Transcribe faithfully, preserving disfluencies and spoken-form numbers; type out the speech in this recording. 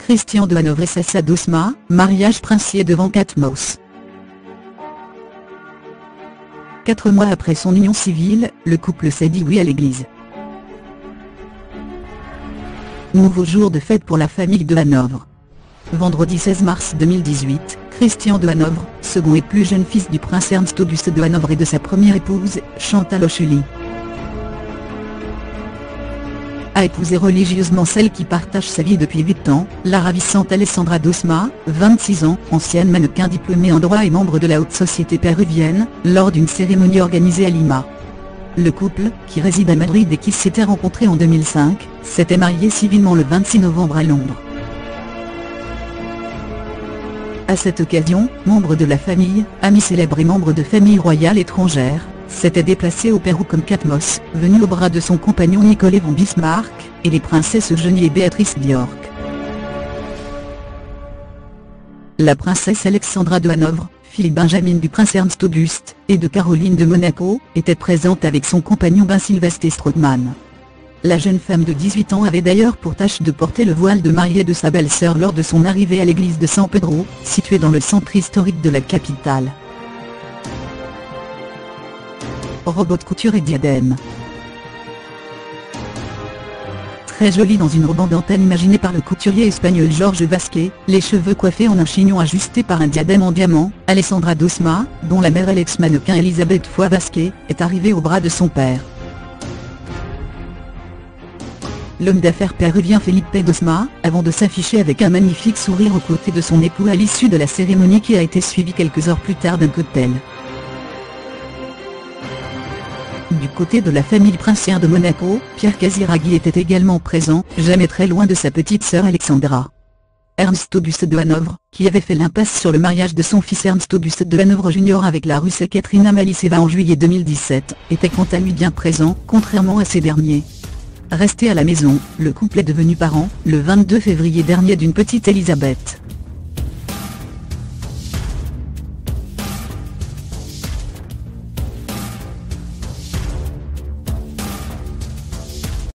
Christian de Hanovre et Sasa Dosma, mariage princier devant Catmos. Quatre mois après son union civile, le couple s'est dit oui à l'église. Nouveau jour de fête pour la famille de Hanovre. Vendredi seize mars deux mille dix-huit, Christian de Hanovre, second et plus jeune fils du prince Ernst Auguste de Hanovre et de sa première épouse, Chantal Ochuli, a épousé religieusement celle qui partage sa vie depuis huit ans, la ravissante Alessandra Dosma, vingt-six ans, ancienne mannequin diplômée en droit et membre de la haute société péruvienne, lors d'une cérémonie organisée à Lima. Le couple, qui réside à Madrid et qui s'était rencontré en deux mille cinq, s'était marié civilement le vingt-six novembre à Londres. À cette occasion, membres de la famille, amis célèbres et membres de familles royales étrangères, s'étaient déplacés au Pérou comme Catmos, venu au bras de son compagnon Nicolas von Bismarck, et les princesses Eugénie et Béatrice d'York. La princesse Alexandra de Hanovre, fille Benjamin du prince Ernst Auguste, et de Caroline de Monaco, était présente avec son compagnon Ben Sylvestre Strootman. La jeune femme de dix-huit ans avait d'ailleurs pour tâche de porter le voile de mariée de sa belle-sœur lors de son arrivée à l'église de San Pedro, située dans le centre historique de la capitale. Robot de couture et diadème. Très jolie dans une robe en dentelle imaginée par le couturier espagnol Jorge Vasquez, les cheveux coiffés en un chignon ajusté par un diadème en diamant, Alessandra Dosma, dont la mère est l'ex-mannequin Elisabeth Foy Vasquez, est arrivée au bras de son père. L'homme d'affaires péruvien Felipe Dosma, avant de s'afficher avec un magnifique sourire aux côtés de son époux à l'issue de la cérémonie qui a été suivie quelques heures plus tard d'un cocktail. Du côté de la famille princière de Monaco, Pierre Casiraghi était également présent, jamais très loin de sa petite sœur Alexandra. Ernst Auguste de Hanovre, qui avait fait l'impasse sur le mariage de son fils Ernst Auguste de Hanovre junior avec la Russe Katerina Maliseva en juillet deux mille dix-sept, était quant à lui bien présent, contrairement à ces derniers. Resté à la maison, le couple est devenu parent, le vingt-deux février dernier d'une petite Elisabeth.